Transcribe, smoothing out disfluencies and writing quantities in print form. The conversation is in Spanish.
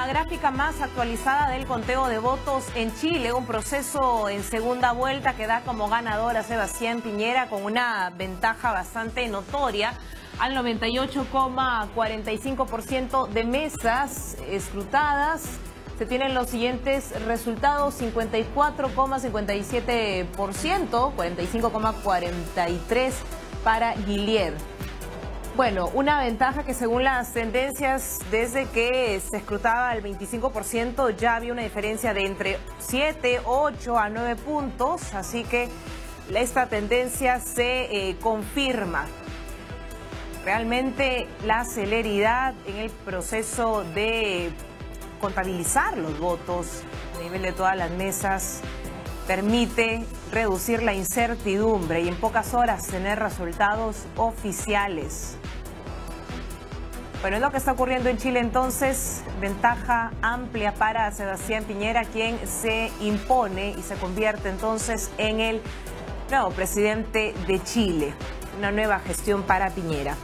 gráfica más actualizada del conteo de votos en Chile, un proceso en segunda vuelta que da como ganador a Sebastián Piñera con una ventaja bastante notoria al 98,45% de mesas escrutadas. Se tienen los siguientes resultados: 54,57%, 45,43% para Guillier. Bueno, una ventaja que según las tendencias, desde que se escrutaba el 25%, ya había una diferencia de entre 7, 8 a 9 puntos, así que esta tendencia se confirma. Realmente la celeridad en el proceso de contabilizar los votos a nivel de todas las mesas permite reducir la incertidumbre y en pocas horas tener resultados oficiales. Bueno, es lo que está ocurriendo en Chile entonces, ventaja amplia para Sebastián Piñera, quien se impone y se convierte entonces en el nuevo presidente de Chile. Una nueva gestión para Piñera.